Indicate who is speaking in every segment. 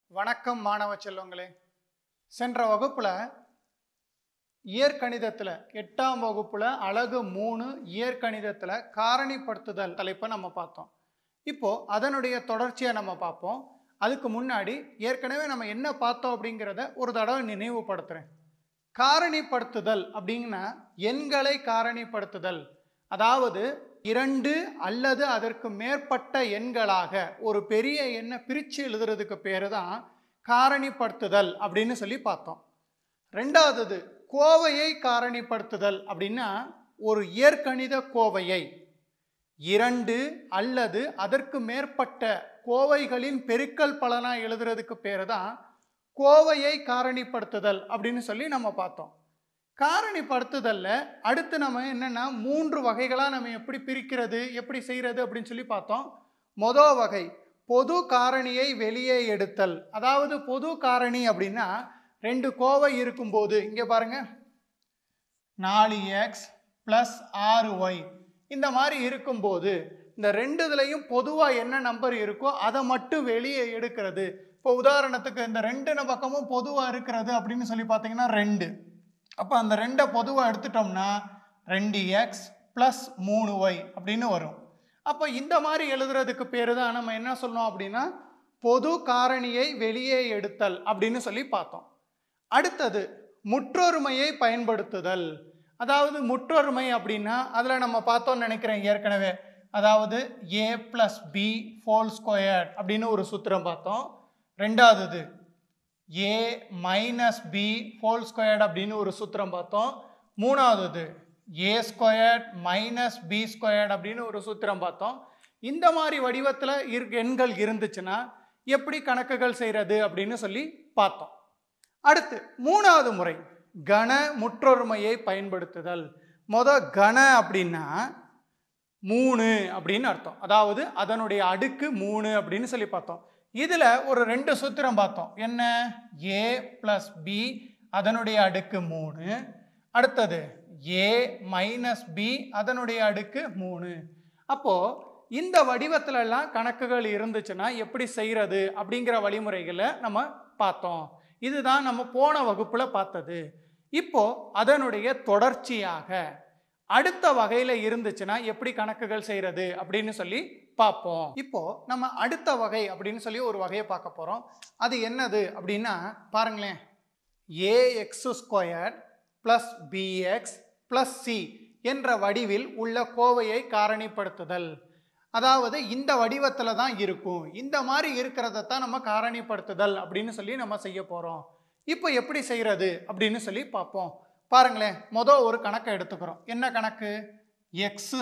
Speaker 1: வணக்கம் மாணவ செல்வங்களே. சென்ற வகுப்புல இயற்கணிதத்துல 8ஆம் வகுப்புல அலகு 3 இயற்கணிதத்துல காரணிப்படுத்துதல் தலைப்பை நம்ம பார்த்தோம். இப்போ அதனுடைய தொடர்ச்சியை நம்ம பார்ப்போம். அதுக்கு முன்னாடி ஏற்கனவே நம்ம என்ன பார்த்தோம் அப்படிங்கிறத ஒரு தடவை நினைவுபடுத்துறேன். காரணிப்படுத்துதல் அப்படின்னா எண்களை காரணிப்படுத்துதல், அதாவது 2 அல்லது அதற்கு மேற்பட்ட எண்களாக ஒரு பெரிய எண்ணை பிரித்து எழுதுறதுக்கு பேரு தான் காரணிப்படுத்துதல் அப்படின்னு சொல்லி பார்த்தோம். ரெண்டாவது கோவையை காரணிப்படுத்துதல் அப்படின்னா ஒரு இயற்கணித கோவையை 2 அல்லது அதற்கு மேற்பட்ட கோவைகளின் பெருக்கல் பலனா எழுதுறதுக்கு பேரு தான் கோவையை காரணிப்படுத்துதல் அப்படின்னு சொல்லி நம்ம பார்த்தோம். காரணிப்படுத்துதல்ல அடுத்து நம்ம என்னன்னா 3 வகைகளா நம்ம எப்படி பிரிக்கிறது, எப்படி செய்யறது அப்படின்னு சொல்லி பார்த்தோம். மொதல் வகை பொது காரணியை வெளியே எடுத்தல். அதாவது பொது காரணி அப்படின்னா 2 கோவை இருக்கும்போது இங்க பாருங்க 4x + 6y இந்த மாதிரி இருக்கும்போது இந்த ரெண்டுலையும் பொதுவா என்ன நம்பர் இருக்கோ அதை மட்டும் வெளியே எடுக்கிறது. இப்போ உதாரணத்துக்கு இந்த 2 பக்கமும் பொதுவா இருக்கிறது அப்படின்னு சொல்லி பார்த்தீங்கன்னா 2. அப்போ அந்த 2 பொதுவாக எடுத்துட்டோம்னா 2x + 3y அப்படின்னு வரும். அப்போ இந்த மாதிரி எழுதுறதுக்கு பேரு தான் நம்ம என்ன சொல்லணும் அப்படின்னா பொது காரணியை வெளியே எடுத்தல் அப்படின்னு சொல்லி பார்த்தோம். அடுத்தது முற்றொருமையை பயன்படுத்துதல். அதாவது முற்றொருமை அப்படின்னா அதில் நம்ம பார்த்தோம்னு நினைக்கிறேன் ஏற்கனவே. அதாவது a + b ² அப்படின்னு ஒரு சூத்திரம் பார்த்தோம். ரெண்டாவது a - b ² அப்படின்னு ஒரு சூத்திரம் பார்த்தோம். மூணாவது a² - b² அப்படின்னு ஒரு சூத்திரம் பார்த்தோம். இந்த மாதிரி வடிவத்தில் எண்கள் இருந்துச்சுன்னா எப்படி கணக்குகள் செய்யறது அப்படின்னு சொல்லி பார்த்தோம். அடுத்து 3வது முறை கன முற்றொருமையை பயன்படுத்துதல். கன அப்படின்னா 3 அப்படின்னு அர்த்தம். அதாவது அதனுடைய அடுக்கு 3 அப்படின்னு சொல்லி பார்த்தோம். இதுல ஒரு 2 சூத்திரம் பார்த்தோம். என்ன? a + b அதனுடைய அடுக்கு 3, அடுத்தது a - b அதனுடைய அடுக்கு 3. அப்போ இந்த வடிவத்துல எல்லாம் கணக்குகள் இருந்துச்சுன்னா எப்படி செய்யறது அப்படிங்கிற வழிமுறைகளை நம்ம பார்த்தோம். இதுதான் நம்ம போன வகுப்புல பார்த்தது. இப்போ அதனுடைய தொடர்ச்சியாக அடுத்த வகையில இருந்துச்சுன்னா எப்படி கணக்குகள் செய்யறது அப்படின்னு சொல்லி பார்ப்போம். இப்போ நம்ம அடுத்த வகை அப்படின்னு சொல்லி ஒரு வகையை பார்க்க போறோம். அது என்னது அப்படின்னா பாருங்களேன், ax² + bx + c என்ற வடிவில் உள்ள கோவையை காரணிப்படுத்துதல். அதாவது இந்த வடிவத்துல தான் இருக்கும், இந்த மாதிரி இருக்கிறதான் நம்ம காரணிப்படுத்துதல் அப்படின்னு சொல்லி நம்ம செய்ய போறோம். இப்போ எப்படி செய்யறது அப்படின்னு சொல்லி பார்ப்போம். பாருங்களேன், மொதல் ஒரு கணக்கை எடுத்துக்கிறோம். என்ன கணக்கு? x²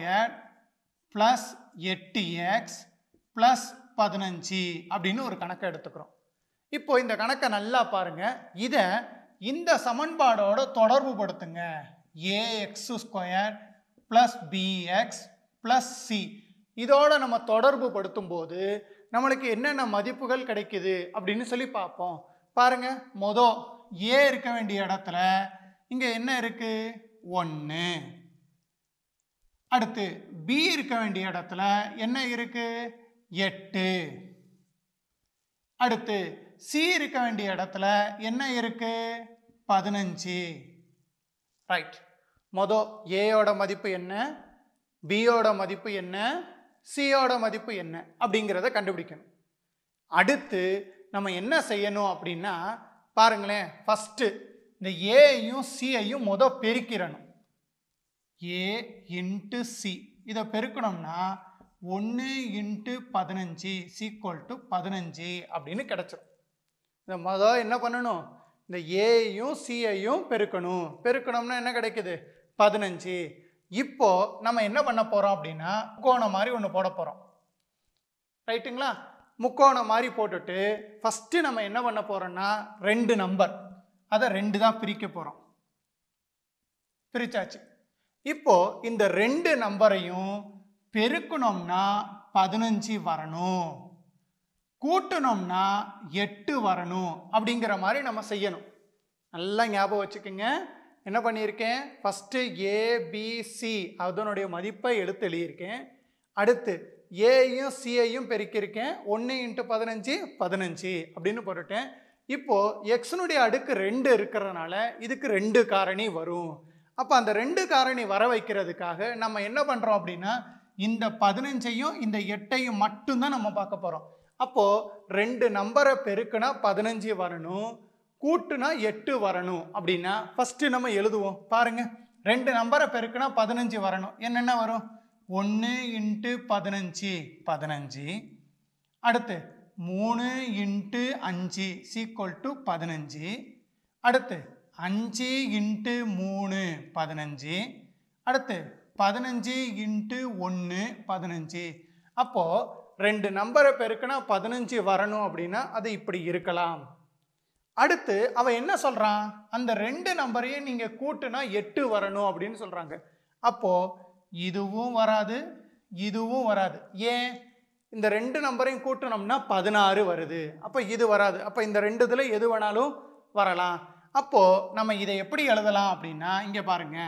Speaker 1: + 8x + 15 அப்படின்னு ஒரு கணக்கை எடுத்துக்கிறோம். இப்போ இந்த கணக்கை நல்லா பாருங்க. இதை இந்த சமன்பாடோட தொடர்பு படுத்துங்க. ax² + bx + c இதோட நம்ம தொடர்பு படுத்தும் போது நம்மளுக்கு என்னென்ன மதிப்புகள் கிடைக்குது அப்படின்னு சொல்லி பார்ப்போம். பாருங்க, மொதல் a இருக்க வேண்டிய இடத்துல இங்க என்ன இருக்கு? 1. அடுத்து b இருக்க வேண்டிய இடத்துல என்ன இருக்கு? 8. அடுத்து c இருக்க வேண்டிய இடத்துல என்ன இருக்கு? 15. ரைட். மொதல் a யோட மதிப்பு என்ன, b யோட மதிப்பு என்ன, c யோட மதிப்பு என்ன அப்படிங்கிறத கண்டுபிடிக்கணும். அடுத்து நம்ம என்ன செய்யணும் அப்படின்னா பாருங்களேன், ஃபர்ஸ்ட் இந்த ஏயும் சியையும் மொதல் பெருக்கிறணும். a × c இதை பெருக்கணும்னா 1 × 15 = 15 அப்படின்னு கிடைச்சிடும். இந்த மொதல் என்ன பண்ணணும்? இந்த ஏயும் சியையும் பெருக்கணும். பெருக்கணும்னா என்ன கிடைக்குது? 15. இப்போ நம்ம என்ன பண்ண போறோம் அப்படின்னா முக்கோணம் மாதிரி ஒன்று போட போறோம். ரைட்டுங்களா? முக்கோணம் மாதிரி போட்டுட்டு ஃபர்ஸ்ட் நம்ம என்ன பண்ண போறோம்னா 2 நம்பர் அதை 2 தான் பிரிக்க போறோம். பிரிச்சாச்சு. இப்போ இந்த 2 நம்பரையும் பெருக்கணும்னா 15 வரணும், கூட்டணும்னா 8 வரணும் அப்படிங்கிற மாதிரி நம்ம செய்யணும். நல்லா ஞாபகம் வச்சுக்கோங்க. என்ன பண்ணியிருக்கேன்? ஃபர்ஸ்ட் a b c அதனுடைய மதிப்பை எடுத்து எழுதியிருக்கேன். அடுத்து ஏயும் சியையும் பெருக்கியிருக்கேன். 1 × 15 15 அப்படின்னு போட்டுட்டேன். இப்போ எக்ஸனுடைய அடுக்கு 2 இருக்கிறதுனால இதுக்கு 2 காரணி வரும். அப்போ அந்த 2 காரணி வர வைக்கிறதுக்காக நம்ம என்ன பண்ணுறோம் அப்படின்னா இந்த 15ஐயும் இந்த 8ஐயும் மட்டும்தான் நம்ம பார்க்க போகிறோம். அப்போது 2 நம்பரை பெருக்குனா 15 வரணும், கூட்டுனா 8 வரணும். அப்படின்னா ஃபஸ்ட்டு நம்ம எழுதுவோம். பாருங்கள், 2 நம்பரை பெருக்குனா 15 வரணும். என்னென்ன வரும்? 1 × 15 15. அடுத்து 3 × 5 = 15. அடுத்து 5 × 3 15. அடுத்து 15 × 1 15. அப்போது 2 நம்பரை பெருக்குனா 15 வரணும் அப்படின்னா அது இப்படி இருக்கலாம். அடுத்து அவன் என்ன சொல்கிறான்? அந்த 2 நம்பரையும் நீங்கள் கூட்டுனா 8 வரணும் அப்படின்னு சொல்கிறாங்க. அப்போது இதுவும் வராது, இதுவும் வராது. ஏன்? இந்த 2 நம்பரையும் கூட்டணும்னா 16 வருது. அப்போ இது வராது. அப்போ இந்த 2 இதில் எது வேணாலும் வரலாம். அப்போது நம்ம இதை எப்படி எழுதலாம் அப்படின்னா இங்கே பாருங்கள்,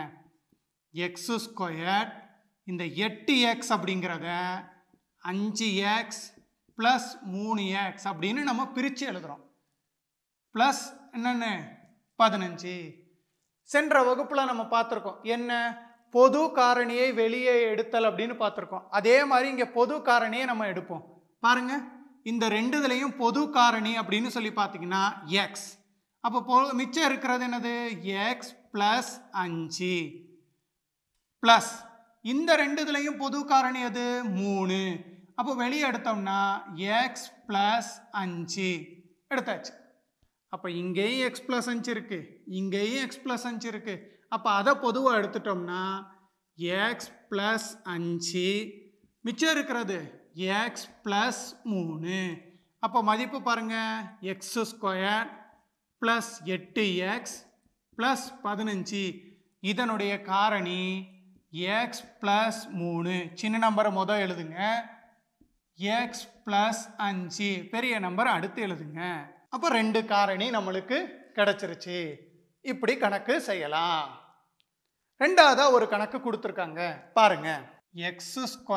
Speaker 1: x² இந்த 8x அப்படிங்கிறத 5x + 3x அப்படின்னு நம்ம பிரித்து எழுதுகிறோம். ப்ளஸ் என்னென்ன 15. சென்ற வகுப்பில் நம்ம பார்த்துருக்கோம் என்ன, பொது காரணியை வெளியே எடுத்தல் அப்படின்னு பார்த்துருக்கோம். அதே மாதிரி இங்கே பொது காரணியை நம்ம எடுப்போம். பாருங்க, இந்த 2 இதுலையும் பொது காரணி அப்படின்னு சொல்லி பார்த்தீங்கன்னா எக்ஸ். அப்போ மிச்சம் இருக்கிறது என்னது? எக்ஸ் + 5 ப்ளஸ் இந்த 2 இதுலையும் பொது காரணி அது 3. அப்போ வெளியே எடுத்தோம்னா எக்ஸ் + 5 எடுத்தாச்சு. அப்போ இங்கேயும் x + 5 இருக்குது, இங்கேயும் x + 5 இருக்குது. அப்போ அதை பொதுவாக எடுத்துட்டோம்னா x + 5 மிச்சம் இருக்கிறது x + 3. அப்போ மதிப்பு பாருங்கள், x² + 8x + 15. இதனுடைய காரணி x + 3. சின்ன நம்பரை முதல் எழுதுங்க, x + 5. பெரிய நம்பர் அடுத்து எழுதுங்க. அப்போ 2 காரணி நம்மளுக்கு கிடைச்சிருச்சு. இப்படி கணக்கு செய்யலாம். ரெண்டாவதாக ஒரு கணக்கு கொடுத்துருக்காங்க பாருங்க, x² -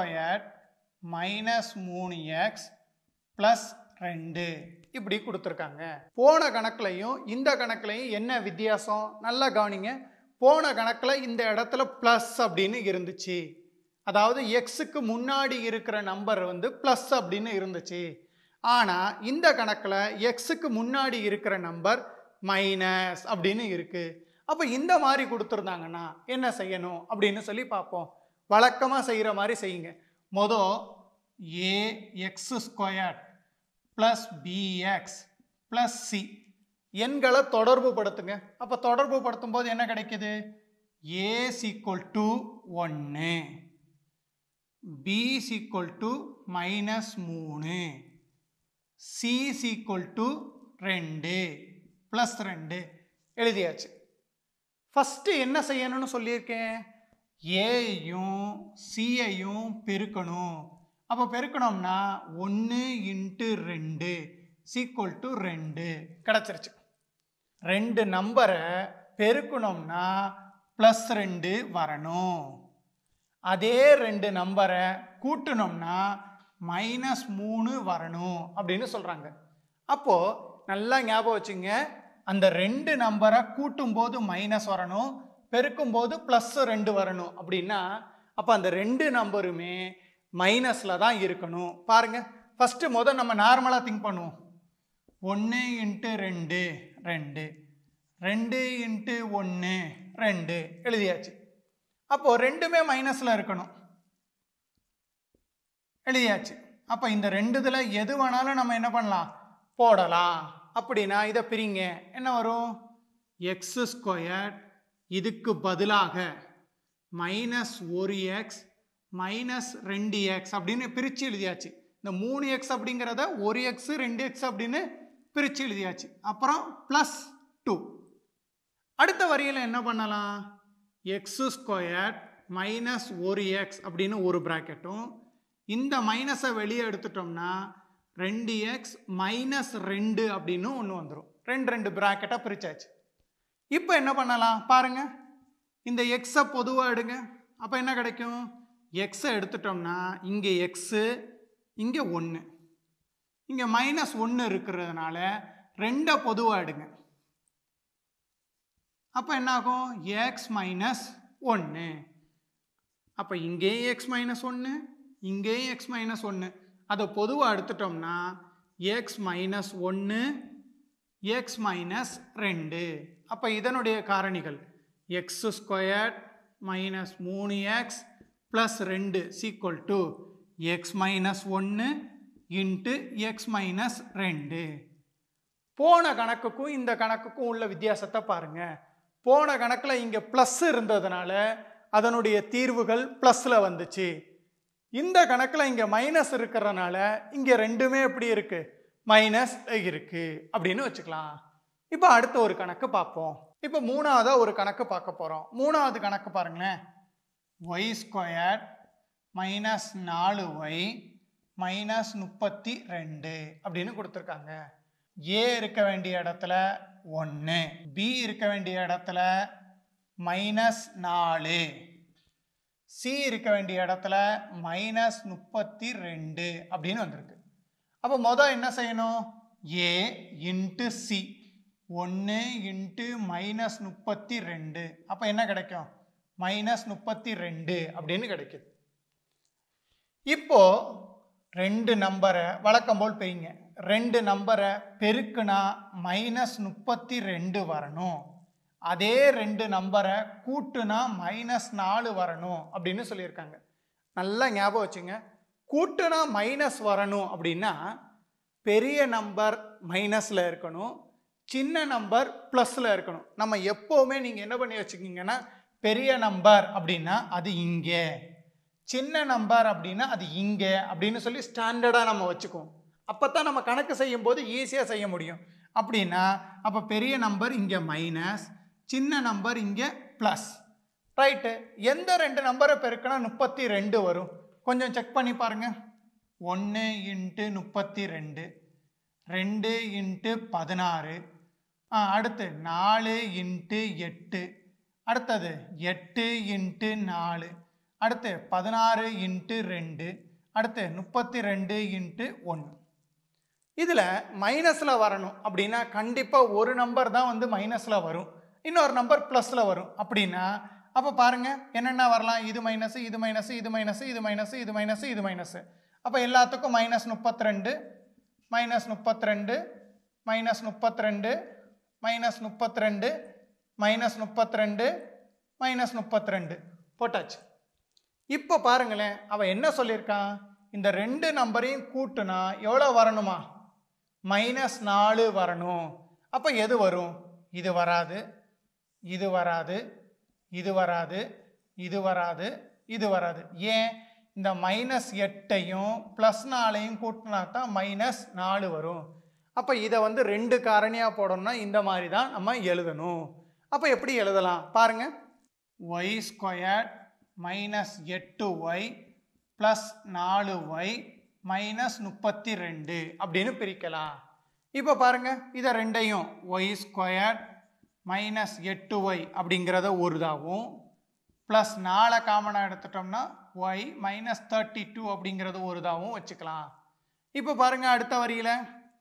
Speaker 1: 3x + 2 இப்படி கொடுத்துருக்காங்க. போன கணக்குலையும் இந்த கணக்குலையும் என்ன வித்தியாசம்? நல்லா கவனிங்க. போன கணக்கில் இந்த இடத்துல ப்ளஸ் அப்படின்னு இருந்துச்சு, அதாவது எக்ஸுக்கு முன்னாடி இருக்கிற நம்பர் ப்ளஸ் அப்படின்னு இருந்துச்சு. ஆனால் இந்த கணக்கில் எக்ஸுக்கு முன்னாடி இருக்கிற நம்பர் மைனஸ் அப்படின்னு இருக்குது. அப்போ இந்த மாதிரி கொடுத்துருந்தாங்கன்னா என்ன செய்யணும் அப்படின்னு சொல்லி பார்ப்போம். வழக்கமாக செய்கிற மாதிரி செய்யுங்க. மொதல் ax² + bx + c எண்களை தொடர்பு படுத்துங்க. அப்போ தொடர்பு படுத்தும் போது என்ன கிடைக்குது? a = 1, b = -3, c = 2 + 2 எழுதியாச்சு. ஃபஸ்ட்டு என்ன செய்யணும்னு சொல்லியிருக்கேன்? ஏயும் சியையும் பெருக்கணும். அப்போ பெருக்கணும்னா 1 × 2 = 2 கிடச்சிருச்சு. 2 நம்பரை பெருக்கணும்னா +2 வரணும். அதே 2 நம்பரை கூட்டணும்னா -3 வரணும் அப்படின்னு சொல்கிறாங்க. அப்போது நல்லா ஞாபகம் வச்சுங்க, அந்த 2 நம்பரை கூட்டும்போது மைனஸ் வரணும், பெருக்கும்போது +2 வரணும். அப்படின்னா அப்போ அந்த 2 நம்பருமே மைனஸில் தான் இருக்கணும். பாருங்கள், ஃபஸ்ட்டு முதல் நம்ம நார்மலாக திங்க் பண்ணுவோம். 1 × 2 2, 2 × 1 2 எழுதியாச்சு. அப்போது ரெண்டுமே மைனஸில் இருக்கணும், எழுதியாச்சு. அப்போ இந்த 2 இதில் எது வேணாலும் நம்ம என்ன பண்ணலாம்? போடலாம். அப்படின்னா இதை பிரிங்க, என்ன வரும்? x² இதுக்கு பதிலாக -1x -2x அப்படின்னு பிரித்து எழுதியாச்சு. இந்த 3x அப்படிங்கிறத 1x 2x அப்படின்னு பிரித்து எழுதியாச்சு. அப்புறம் +2. அடுத்த வரியில் என்ன பண்ணலாம்? x² -1x அப்படின்னு ஒரு ப்ராக்கெட்டும், இந்த மைனஸை வெளியே எடுத்துட்டோம்னா 2x -2 அப்படின்னு ஒன்று வந்துடும். 2 ப்ராக்கெட்டாக பிரித்தாச்சு. இப்போ என்ன பண்ணலாம் பாருங்கள், இந்த எக்ஸை பொதுவாக எடுங்க. அப்போ என்ன கிடைக்கும்? எக்ஸை எடுத்துட்டோம்னா இங்கே எக்ஸு இங்கே 1, இங்கே -1 இருக்கிறதுனால 2 பொதுவாக எடுங்க. அப்போ என்ன ஆகும்? X minus 1. அப்போ இங்கேயும் எக்ஸ் மைனஸ் 1, இங்கேயும் எக்ஸ் மைனஸ் 1. அதை பொதுவாக எடுத்துட்டோம்னா எக்ஸ் மைனஸ் 1 எக்ஸ் மைனஸ் 2. அப்போ இதனுடைய காரணிகள் x square minus 3x plus 2 equal to x minus 1 into x minus 2. போன கணக்குக்கும் இந்த கணக்குக்கும் உள்ள வித்தியாசத்தை பாருங்க. போன கணக்கில் இங்கே ப்ளஸ் இருந்ததுனால அதனுடைய தீர்வுகள் ப்ளஸில் வந்துச்சு. இந்த கணக்கில் இங்கே மைனஸ் இருக்கிறதுனால இங்கே ரெண்டுமே எப்படி இருக்கு? மைனஸ் இருக்கு அப்படின்னு வச்சுக்கலாம். இப்போ அடுத்த ஒரு கணக்கு பார்ப்போம். இப்போ மூணாவதா ஒரு கணக்கு பார்க்க போகிறோம். மூணாவது கணக்கு பாருங்களேன். Y square minus 4y minus 32 அப்படின்னு கொடுத்துருக்காங்க. ஏ இருக்க வேண்டிய இடத்துல 1, பி இருக்க வேண்டிய இடத்துல -4, சி இருக்க வேண்டிய இடத்துல -32 அப்படின்னு வந்திருக்கு. அப்போ மொதல் என்ன செய்யணும்? A into c 1 into -32. அப்போ என்ன கிடைக்கும்? -32 அப்படின்னு கிடைக்குது. இப்போ 2 நம்பரை வழக்கம் போல் பெய்யுங்க. 2 நம்பரை பெருக்குனா -32 வரணும். அதே 2 நம்பரை கூட்டுனா -4 வரணும் அப்படின்னு சொல்லியிருக்காங்க. நல்லா ஞாபகம் வச்சுங்க. கூட்டுனா மைனஸ் வரணும் அப்படின்னா பெரிய நம்பர் மைனஸில் இருக்கணும், சின்ன நம்பர் ப்ளஸில் இருக்கணும். நம்ம எப்போவுமே நீங்கள் என்ன பண்ணி வச்சுக்கிங்கன்னா, பெரிய நம்பர் அப்படின்னா அது இங்கே, சின்ன நம்பர் அப்படின்னா அது இங்கே அப்படின்னு சொல்லி ஸ்டாண்டர்டாக நம்ம வச்சுக்குவோம். அப்போ தான் நம்ம கணக்கு செய்யும் போது ஈஸியாக செய்ய முடியும். அப்படின்னா அப்போ பெரிய நம்பர் இங்கே மைனஸ், சின்ன நம்பர் இங்கே ப்ளஸ். ரைட்டு. எந்த 2 நம்பரை பெருக்கினா 32 வரும்? கொஞ்சம் செக் பண்ணி பாருங்கள். 1 இன்ட்டு 32, 2 இன்ட்டு 16, அடுத்து 4 இன்ட்டு 8, அடுத்தது 8 இன்ட்டு 4, அடுத்து 16 இன்ட்டு 2, அடுத்து 32 இன்ட்டு 1. இதில் மைனஸில் வரணும் அப்படின்னா கண்டிப்பாக ஒரு நம்பர் தான் வந்து மைனஸில் வரும், இன்னொரு நம்பர் ப்ளஸில் வரும். அப்படின்னா அப்போ பாருங்கள் என்னென்ன வரலாம்? இது மைனஸ், இது மைனஸ், இது மைனஸ், இது மைனஸ், இது மைனஸ், இது மைனஸ். அப்போ எல்லாத்துக்கும் -32, -32, -32, -32, -32, -32 போட்டாச்சு. இப்போ பாருங்களேன், அவன் என்ன சொல்லியிருக்கான்? இந்த 2 நம்பரையும் கூட்டுனா எவ்வளோ வரணுமா? -4 வரணும். அப்போ எது வரும்? இது வராது, இது வராது, இது வராது, இது வராது, இது வராது. ஏன்? இந்த -8ஐயும் +4ஐயும் கூட்டினா தான் -4 வரும். அப்போ இதை வந்து 2 காரணியாக போடணும்னா இந்த மாதிரி தான் நம்ம எழுதணும். அப்போ எப்படி எழுதலாம் பாருங்க. Y square -8y plus 4y -32 அப்படின்னு பிரிக்கலாம். இப்போ பாருங்க, இதை ரெண்டையும் ஒய் ஸ்கொயர் -8y அப்படிங்கிறத ஒரு இதாகவும் ப்ளஸ் 4 காமனாக எடுத்துட்டோம்னா ஒய் -32 அப்படிங்கிறது ஒரு இதாகவும் வச்சுக்கலாம். இப்போ பாருங்க, அடுத்த வரியில்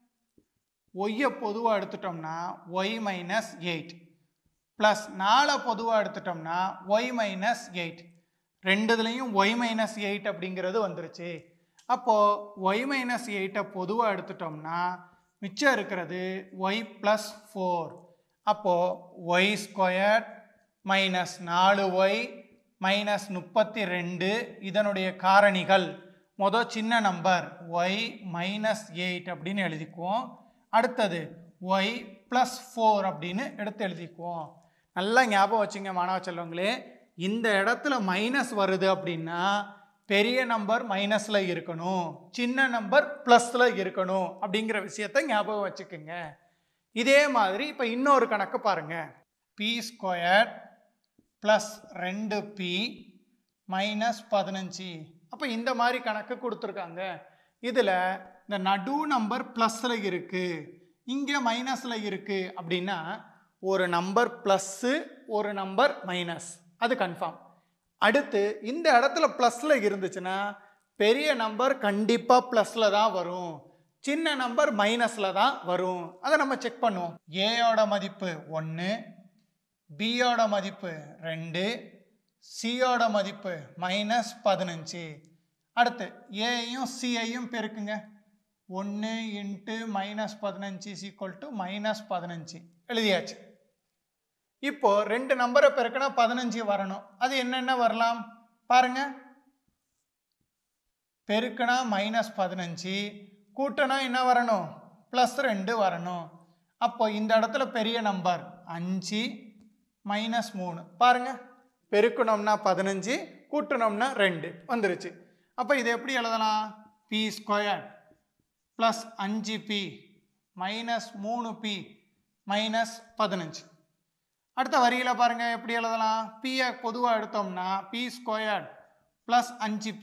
Speaker 1: ஒய்யை பொதுவாக எடுத்துட்டோம்னா ஒய் -8 ப்ளஸ் 4 பொதுவாக எடுத்துட்டோம்னா ஒய் -8, ரெண்டுதுலையும் ஒய் -8 அப்படிங்கிறது வந்துருச்சு. அப்போது ஒய் -8ஐ பொதுவாக எடுத்துட்டோம்னா மிச்சம் இருக்கிறது ஒய் ப்ளஸ் 4. அப்போது ஒய் ஸ்கொயர் -4y -32 இதனுடைய காரணிகள் மொதல் சின்ன நம்பர் ஒய் -8 அப்படின்னு எழுதிக்குவோம். அடுத்தது ஒய் ப்ளஸ் 4 அப்படின்னு எடுத்து எழுதிக்குவோம். நல்லா ஞாபகம் வச்சுங்க மாணவ செல்வங்களே, இந்த இடத்துல மைனஸ் வருது அப்படின்னா பெரிய நம்பர் மைனஸில் இருக்கணும், சின்ன நம்பர் ப்ளஸில் இருக்கணும் அப்படிங்கிற விஷயத்தை ஞாபகம் வச்சுக்கோங்க. இதே மாதிரி இப்போ இன்னொரு கணக்கு பாருங்கள். P square plus 2p -15. அப்போ இந்த மாதிரி கணக்கு கொடுத்துருக்காங்க. இதில் இந்த நடு நம்பர் ப்ளஸில் இருக்குது, இங்கே மைனஸில் இருக்குது அப்படின்னா ஒரு நம்பர் ப்ளஸ்ஸு ஒரு நம்பர் மைனஸ், அது கன்ஃபார்ம். அடுத்து இந்த இடத்துல ப்ளஸ்ல இருந்துச்சுன்னா பெரிய நம்பர் கண்டிப்பாக ப்ளஸில் தான் வரும், சின்ன நம்பர் மைனஸில் தான் வரும். அதை நம்ம செக் பண்ணுவோம். ஏயோட மதிப்பு 1, பியோட மதிப்பு 2, சியோட மதிப்பு -15. அடுத்து ஏயும் சியையும் பெருக்குங்க. 1 × -15 = -15 எழுதியாச்சு. இப்போ ரெண்டு நம்பரை பெருக்கினா 15 வரணும். அது என்னென்ன வரலாம் பாருங்க. பெருக்கினா -15, கூட்டினா என்ன வரணும், +2 வரணும். அப்போ இந்த இடத்துல பெரிய நம்பர் 5 -3 பாருங்க. பெருக்கணும்னா 15, கூட்டணும்னா 2 வந்துருச்சு. அப்போ இதை எப்படி எழுதலாம்? p² + 5p -3p -15. அடுத்த வரியில பாருங்க எப்படி எழுதலாம்? p பொதுவா எடுத்தோம்னா p² + 5p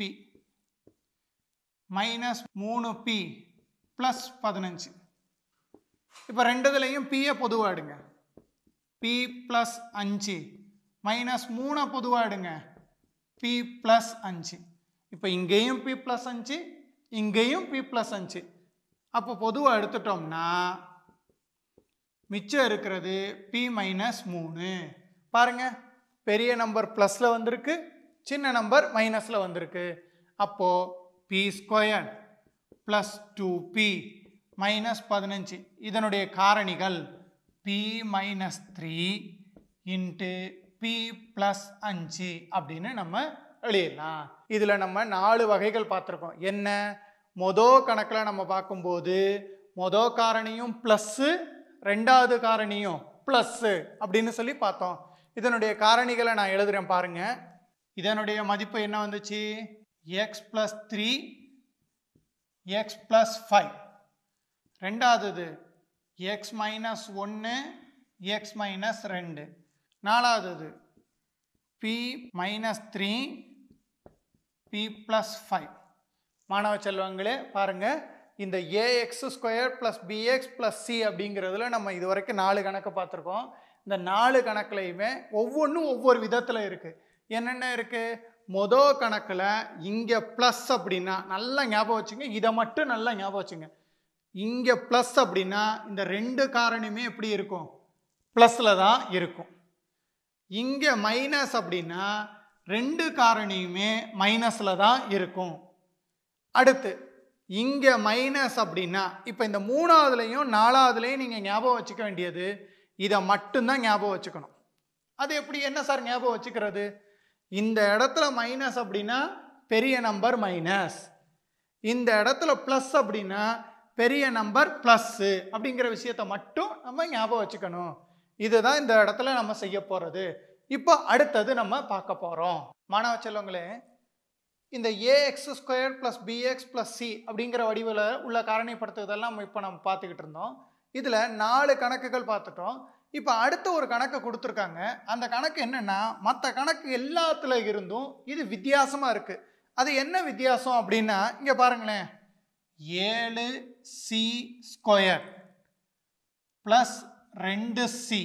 Speaker 1: -3p + 15. இப்போ ரெண்டுதுலையும் p பொதுவா எடுங்க. p + 5 -3 பொதுவா எடுங்க. p + 5. இப்போ இங்கேயும் p + 5, இங்கேயும் p + 5. அப்போ பொதுவா எடுத்துட்டோம்னா மிச்சம் இருக்கிறது p -3. பாருங்க, பெரிய நம்பர் ப்ளஸ்ல வந்திருக்கு, சின்ன நம்பர் மைனஸ்ல வந்திருக்கு. அப்போ p² + 2p -15 இதனுடைய காரணிகள் p - 3 × p + 5 அப்படின்னு நம்ம எழுதலாம். இதுல நம்ம 4 வகைகள் பார்த்துருக்கோம். என்ன? மொதல் கணக்கில் நம்ம பார்க்கும்போது மொதல் காரணியும் ப்ளஸ், ரெண்டாவது காரணியும் ப்ளஸ் அப்படின்னு சொல்லி பார்த்தோம். இதனுடைய காரணிகளை நான் எழுதுறேன் பாருங்க. இதனுடைய மதிப்பு என்ன வந்துச்சு? x + 3 x + 5. ரெண்டாவது x - 1 x - 2. நாலாவது p - 3 p + 5. மாணவ செல்வங்களே பாருங்க, இந்த ax² + bx + c அப்படிங்கிறதுல நம்ம இது வரைக்கும் 4 கணக்கு பார்த்துருக்கோம். இந்த 4 கணக்குலையுமே ஒவ்வொன்றும் ஒவ்வொரு விதத்தில் இருக்கு. என்னென்ன இருக்கு? மொதல் கணக்கில் இங்கே ப்ளஸ் அப்படின்னா நல்லா ஞாபகம் வச்சுங்க, இதை மட்டும் நல்லா ஞாபகம் வச்சுங்க. இங்கே ப்ளஸ் அப்படின்னா இந்த ரெண்டு காரணியுமே எப்படி இருக்கும்? ப்ளஸில் தான் இருக்கும். இங்கே மைனஸ் அப்படின்னா ரெண்டு காரணியுமே மைனஸில் தான் இருக்கும். அடுத்து இங்கே மைனஸ் அப்படின்னா இப்போ இந்த 3வதுலையும் 4வதுலையும் நீங்கள் ஞாபகம் வச்சுக்க வேண்டியது இதை மட்டும்தான் ஞாபகம் வச்சுக்கணும். அது எப்படி? என்ன சார் ஞாபகம் வச்சுக்கிறது? இந்த இடத்துல மைனஸ் அப்படின்னா பெரிய நம்பர் மைனஸ், இந்த இடத்துல ப்ளஸ் அப்படின்னா பெரிய நம்பர் ப்ளஸ் அப்படிங்கிற விஷயத்தை மட்டும் நம்ம ஞாபகம் வச்சுக்கணும். இதுதான் இந்த இடத்துல நம்ம செய்ய போகிறது. இப்போ அடுத்தது நம்ம பார்க்க போகிறோம். மாணவ செல்வங்களே, இந்த ax² + bx + c அப்படிங்கிற வடிவில் உள்ள காரணிப்படுத்துவதெல்லாம் இப்போ நம்ம பார்த்துக்கிட்டு இருந்தோம். இதில் 4 கணக்குகள் பார்த்துட்டோம். இப்போ அடுத்த ஒரு கணக்கு கொடுத்துருக்காங்க. அந்த கணக்கு என்னன்னா, மற்ற கணக்கு எல்லாத்துல இருந்தும் இது வித்தியாசமாக இருக்குது. அது என்ன வித்தியாசம் அப்படின்னா, இங்கே பாருங்களேன், 7c² + 2c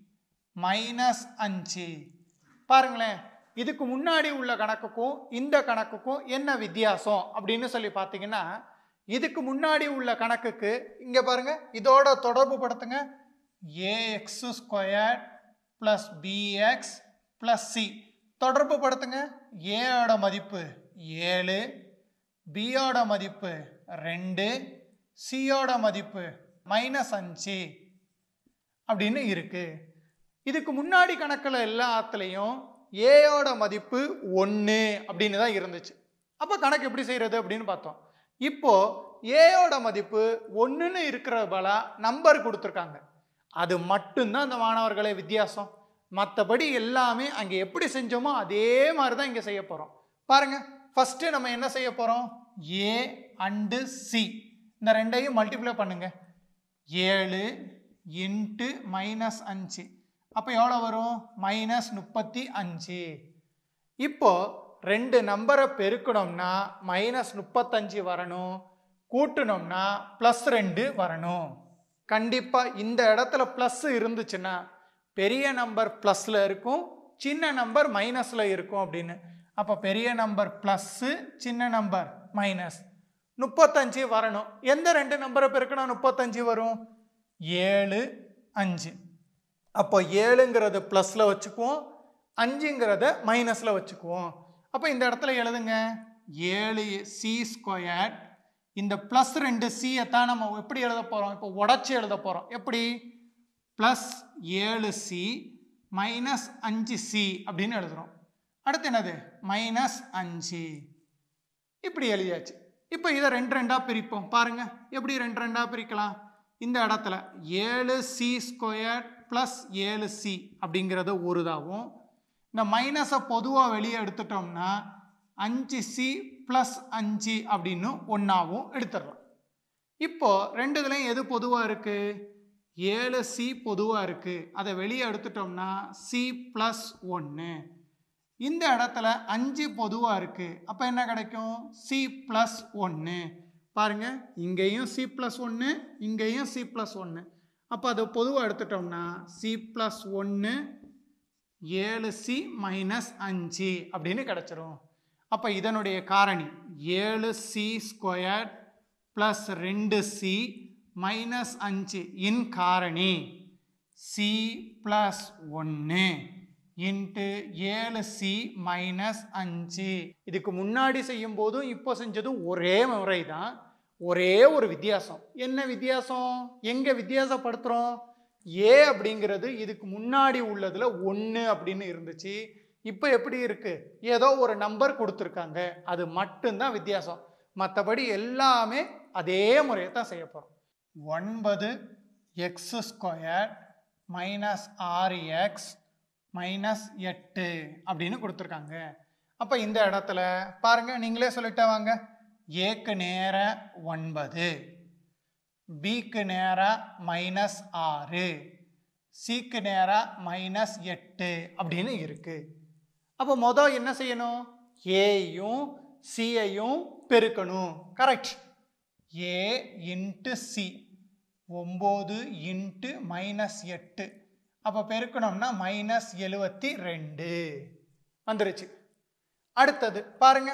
Speaker 1: -5. பாருங்களேன், இதுக்கு முன்னாடி உள்ள கணக்குக்கும் இந்த கணக்குக்கும் என்ன வித்தியாசம் அப்படின்னு சொல்லி பார்த்தீங்கன்னா, இதுக்கு முன்னாடி உள்ள கணக்குக்கு இங்கே பாருங்க, இதோட தொடர்பு படுத்துங்க. ax² + bx + c தொடர்பு படுத்துங்க. ஏயோட மதிப்பு 7, பியோட மதிப்பு 2, சியோட மதிப்பு -5 அப்படின்னு இருக்கு. இதுக்கு முன்னாடி கணக்கில் எல்லாத்துலேயும் ஏயோட மதிப்பு 1 அப்படின்னு தான் இருந்துச்சு. அப்போ கணக்கு எப்படி செய்கிறது அப்படின்னு பார்த்தோம். இப்போ ஏயோட மதிப்பு 1ன்னு இருக்கிற போல நம்பர் கொடுத்துருக்காங்க. அது மட்டும்தான் அந்த மாணவர்களே வித்தியாசம். மற்றபடி எல்லாமே அங்கே எப்படி செஞ்சோமோ அதே மாதிரி தான் இங்கே செய்ய போகிறோம். பாருங்க, ஃபஸ்ட்டு நம்ம என்ன செய்ய போகிறோம்? ஏ அண்டு சி இந்த ரெண்டையும் மல்டிப்ளை பண்ணுங்க. 7 × -5 அப்போ எவ்வளோ வரும்? -35. இப்போ ரெண்டு நம்பரை பெருக்கணும்னா -35 வரணும், கூட்டணும்னா +2 வரணும். கண்டிப்பாக இந்த இடத்துல ப்ளஸ் இருந்துச்சுன்னா பெரிய நம்பர் ப்ளஸில் இருக்கும், சின்ன நம்பர் மைனஸில் இருக்கும் அப்படின்னு. அப்போ பெரிய நம்பர் ப்ளஸ்ஸு, சின்ன நம்பர் மைனஸ். 35 வரணும். எந்த ரெண்டு நம்பரை பெருக்கினா 35 வரும்? 7, 5. அப்போ 7ங்கிறத ப்ளஸில் வச்சுக்குவோம், 5ங்கிறத மைனஸில் வச்சுக்குவோம். அப்போ இந்த இடத்துல எழுதுங்க 7c². இந்த ப்ளஸ் 2c தான் நம்ம எப்படி எழுத போகிறோம்? இப்போ உடச்சி எழுத போகிறோம். எப்படி? ப்ளஸ் 7c மைனஸ் 5c அப்படின்னு எழுதுகிறோம். அடுத்து என்னது? மைனஸ் 5. இப்படி எழுதியாச்சு. இப்போ இதை 2 பிரிப்போம். பாருங்க எப்படி 2 பிரிக்கலாம். இந்த இடத்துல 7c² ப்ளஸ் 7c அப்படிங்கிறது ஒரு இதாகவும், இந்த மைனஸை பொதுவாக வெளியே எடுத்துட்டோம்னா 5c ப்ளஸ் 5 அப்படின்னு ஒன்றாவும் எடுத்துடலாம். இப்போ ரெண்டு இதுலையும் எது பொதுவாக இருக்கு? 7c பொதுவாக இருக்கு. அதை வெளியே எடுத்துட்டோம்னா c ப்ளஸ் 1. இந்த இடத்துல 5 பொதுவாக இருக்கு. அப்போ என்ன கிடைக்கும்? c plus 1. பாருங்க இங்கேயும் c ப்ளஸ் 1, இங்கேயும் c ப்ளஸ் 1. அப்போ அதை பொதுவாக எடுத்துட்டோம்னா c ப்ளஸ் 1 7c மைனஸ் 5 அப்படின்னு கிடைச்சிரும். அப்போ இதனுடைய காரணி 7c² ப்ளஸ் 2c மைனஸ் 5 இன் காரணி c plus 1 into 7c minus 5. இதுக்கு முன்னாடி செய்யும் போதும் இப்போ செஞ்சதும் ஒரே முறை தான், ஒரே ஒரு வித்தியாசம். என்ன வித்தியாசம்? எங்கே வித்தியாசப்படுத்துகிறோம்? ஏ அப்படிங்கிறது இதுக்கு முன்னாடி உள்ளதில் 1 அப்படின்னு இருந்துச்சு. இப்போ எப்படி இருக்கு? ஏதோ ஒரு நம்பர் கொடுத்துருக்காங்க, அது மட்டும்தான் வித்தியாசம். மற்றபடி எல்லாமே அதே முறையை தான் செய்ய போகிறோம். 9x² மைனஸ் 6x மைனஸ் 8 அப்படின்னு கொடுத்துருக்காங்க. அப்போ இந்த இடத்துல பாருங்க, நீங்களே சொல்லிட்டே வாங்க. ஏக்கு நேர 9, பிக்கு நேர மைனஸ் 6, சிக்கு நேர மைனஸ் 8 அப்படின்னு இருக்கு. அப்போ மொதல் என்ன செய்யணும்? ஏயும் சியையும் பெருக்கணும். Correct. A into c 9 into minus 8. அப்போ பெருக்கணும்னா மைனஸ் 72 வந்துருச்சு. அடுத்தது பாருங்க,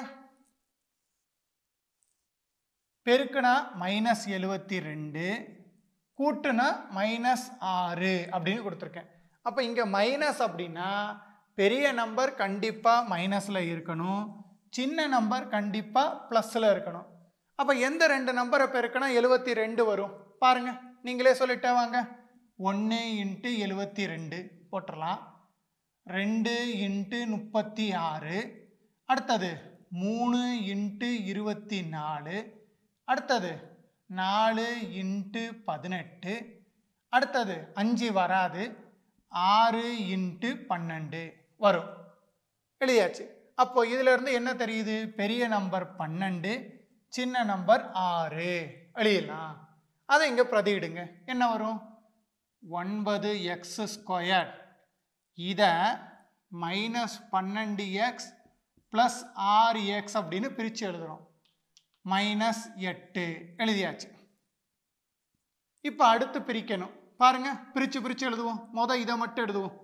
Speaker 1: பெருக்குனா மைனஸ் 72, கூட்டுனா மைனஸ் 6 அப்படின்னு கொடுத்துருக்கேன். அப்போ இங்கே மைனஸ் அப்படின்னா பெரிய நம்பர் கண்டிப்பாக மைனஸில் இருக்கணும், சின்ன நம்பர் கண்டிப்பாக ப்ளஸில் இருக்கணும். அப்போ எந்த ரெண்டு நம்பரை பெருக்கினா 72 வரும்? பாருங்க, நீங்களே சொல்லிட்டே வாங்க. 1 இன்ட்டு 72 போட்டுடலாம். 2 இன்ட்டு 36. அடுத்தது 3 இன்ட்டு 24. அடுத்தது 4 இன்ட்டு 18. அடுத்தது 5 வராது, 6 இன்ட்டு 12 வரும். எழுதியாச்சு. அப்போ இதிலிருந்து என்ன தெரியுது? பெரிய நம்பர் 12, சின்ன நம்பர் 6 எழுதிடலாம். அதை இங்கே பிரதியிடுங்க. என்ன வரும்? 9x². இதை மைனஸ் 12x ப்ளஸ் 6x அப்படின்னு பிரித்து எழுதுகிறோம். மைனஸ் 8 எழுதியாச்சு. இப்போ அடுத்து பிரிக்கணும். பாருங்க, பிரித்து எழுதுவோம். மொதல் இதை மட்டும் எழுதுவோம்.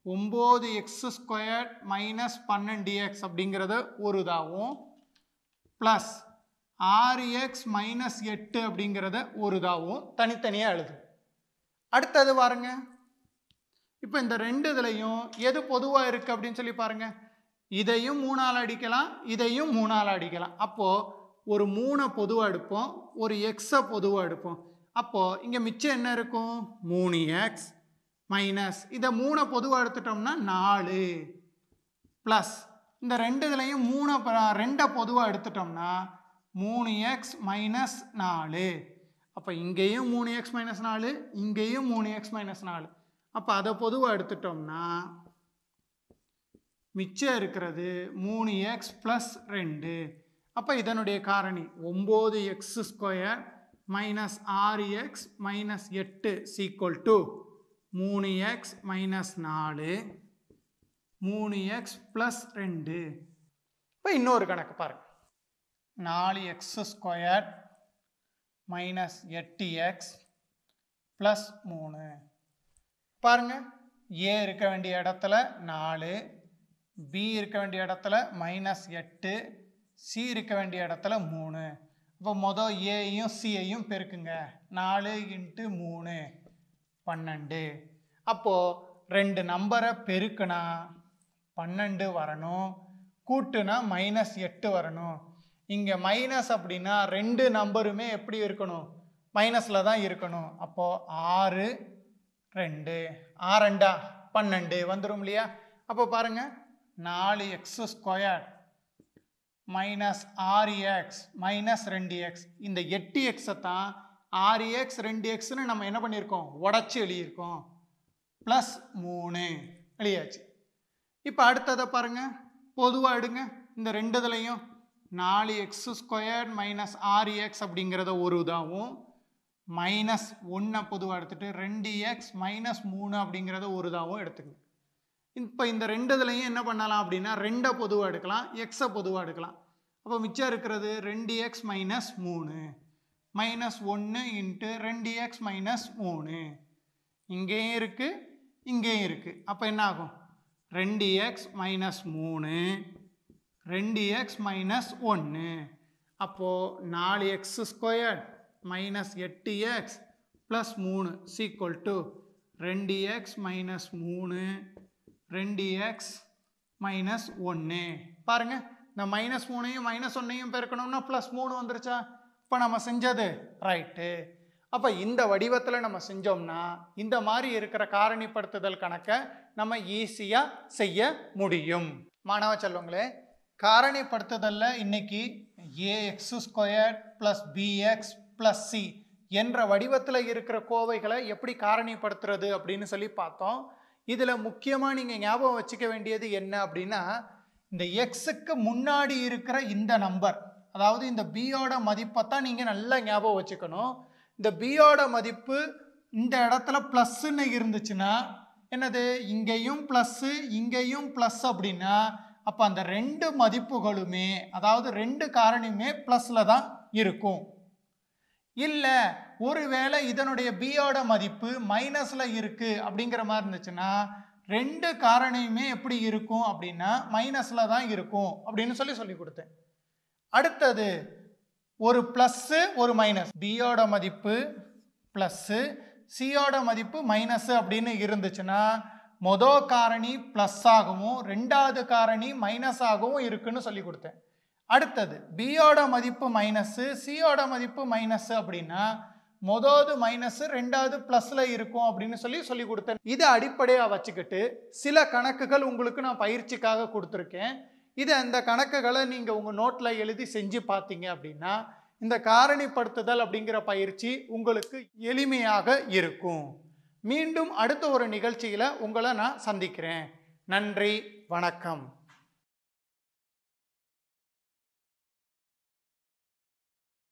Speaker 1: 9x² மைனஸ் 12x அப்படிங்கிறத ஒரு இதாகவும், ப்ளஸ் 6x மைனஸ் 8 அப்படிங்கிறத ஒரு இதாகவும் தனித்தனியாக எழுது. அடுத்தது பாருங்க, இப்போ இந்த ரெண்டு இதுலையும் எது பொதுவாக இருக்குது அப்படின்னு சொல்லி பாருங்க. இதையும் 3ஆல் அடிக்கலாம், இதையும் 3ஆல் அடிக்கலாம். அப்போது ஒரு 3 பொதுவாக எடுப்போம், ஒரு எக்ஸை பொதுவாக எடுப்போம். அப்போது இங்கே மிச்சம் என்ன இருக்கும்? 3x மைனஸ் இதை 3 பொதுவாக எடுத்துட்டோம்னா 4 ப்ளஸ் இந்த ரெண்டு இதுலையும் 2 பொதுவாக எடுத்துட்டோம்னா 3x மைனஸ் 4. அப்போ இங்கேயும் 3x மைனஸ் 4, இங்கேயும் 3x மைனஸ் 4. அப்போ அதை பொதுவாக எடுத்துட்டோம்னா மிச்சம் இருக்கிறது 3x ப்ளஸ் 2. அப்போ இதனுடைய காரணி 9x² minus 6x minus 8 equal to 3x minus 4, 3x plus 2. இப்போ இன்னொரு கணக்கு பாருங்க. 4x² minus 8x plus 3. பாருங்க, ஏ இருக்க வேண்டிய இடத்துல 4, பி இருக்க வேண்டிய இடத்துல -8, சி இருக்க வேண்டிய இடத்துல 3. இப்போ மொதல் ஏயும் சியையும் பெருக்குங்க. 4 × 3 12. அப்போது 2 நம்பரை பெருக்குனா 12 வரணும், கூட்டுனா -8 வரணும். இங்கே மைனஸ் அப்படின்னா 2 நம்பருமே எப்படி இருக்கணும்? மைனஸில் தான் இருக்கணும். அப்போது 6 2 6 2 12 வந்துடும் இல்லையா? அப்போ பாருங்கள், 4x² -6x -2x. இந்த 8xை தான் 6x 2xன்னு நம்ம என்ன பண்ணியிருக்கோம்? உடச்சி எழுதியிருக்கோம். +3 எழுதியாச்சு. இப்போ அடுத்ததை பாருங்கள், பொதுவாக எடுங்க. இந்த ரெண்டுதுலையும் 4x² -6x அப்படிங்கிறத ஒரு இதாகவும், -1 பொதுவாக எடுத்துகிட்டு 2x -3 அப்படிங்கிறத ஒரு இதாகவும் எடுத்துக்கங்க. இப்போ இந்த ரெண்டுதுலையும் என்ன பண்ணலாம் அப்படின்னா 2 பொதுவாக எடுக்கலாம், எக்ஸை பொதுவாக எடுக்கலாம். அப்போ மிச்சம் இருக்கிறது 2x - 3 -1 × 2x - 3. இங்கேயும் இருக்குது, இங்கேயும் இருக்குது. அப்போ என்ன ஆகும்? 2x - 3 2x - 1. அப்போது 4x² -8x +3 = 2x - 3 2x - 1. பாருங்க, இந்த -3ஐயும் -1ஐயும் பெருக்கணும்னா +3 வந்துருச்சா? இப்போ நம்ம செஞ்சது ரைட்டு. அப்போ இந்த வடிவத்தில் நம்ம செஞ்சோம்னா இந்த மாதிரி இருக்கிற காரணிப்படுத்துதல் கணக்கை நம்ம ஈஸியாக செய்ய முடியும். மாணவ செல்வங்களே, காரணிப்படுத்துதலில் இன்னைக்கு ax² + bx + c என்ற வடிவத்தில் இருக்கிற கோவைகளை எப்படி காரணிப்படுத்துறது அப்படின்னு சொல்லி பார்த்தோம். இதில் முக்கியமாக நீங்கள் ஞாபகம் வச்சுக்க வேண்டியது என்ன அப்படின்னா, இந்த எக்ஸுக்கு முன்னாடி இருக்கிற இந்த நம்பர், அதாவது இந்த பியோட மதிப்பை தான் நீங்கள் நல்லா ஞாபகம் வச்சுக்கணும். இந்த பியோட மதிப்பு இந்த இடத்துல ப்ளஸ்ன்னு இருந்துச்சுன்னா என்னது? இங்கேயும் ப்ளஸ்ஸு இங்கேயும் ப்ளஸ் அப்படின்னா அப்போ அந்த 2 மதிப்புகளுமே, அதாவது 2 காரணியுமே ப்ளஸில் தான் இருக்கும். இல்லை ஒருவேளை இதனுடைய பியோட மதிப்பு மைனஸில் இருக்குது அப்படிங்கிற மாதிரி இருந்துச்சுன்னா 2 காரணியுமே எப்படி இருக்கும் அப்படின்னா மைனஸில் தான் இருக்கும் அப்படின்னு சொல்லி கொடுத்தேன். அடுத்தது ஒரு ப்ளஸ்ஸு ஒரு மைனஸ், பியோட மதிப்பு ப்ளஸ்ஸு சியோட மதிப்பு மைனஸு அப்படின்னு இருந்துச்சுன்னா மொதல் காரணி ப்ளஸ் ஆகவும் ரெண்டாவது காரணி மைனஸ் ஆகவும் இருக்குன்னு சொல்லி கொடுத்தேன். அடுத்தது பியோட மதிப்பு மைனஸு சியோட மதிப்பு மைனஸு அப்படின்னா மொதல் மைனஸு ரெண்டாவது ப்ளஸில் இருக்கும் அப்படின்னு சொல்லி கொடுத்தேன். இதை அடிப்படையாக வச்சுக்கிட்டு சில கணக்குகள் உங்களுக்கு நான் பயிற்சிக்காக கொடுத்துருக்கேன். அந்த கணக்குகளை நீங்கள் உங்கள் நோட்டில் எழுதி செஞ்சு பார்த்தீங்க அப்படின்னா இந்த காரணிப்படுத்துதல் அப்படிங்கிற பயிற்சி உங்களுக்கு எளிமையாக இருக்கும். மீண்டும் அடுத்த ஒரு நிகழ்ச்சியில் உங்களை நான் சந்திக்கிறேன். நன்றி, வணக்கம்.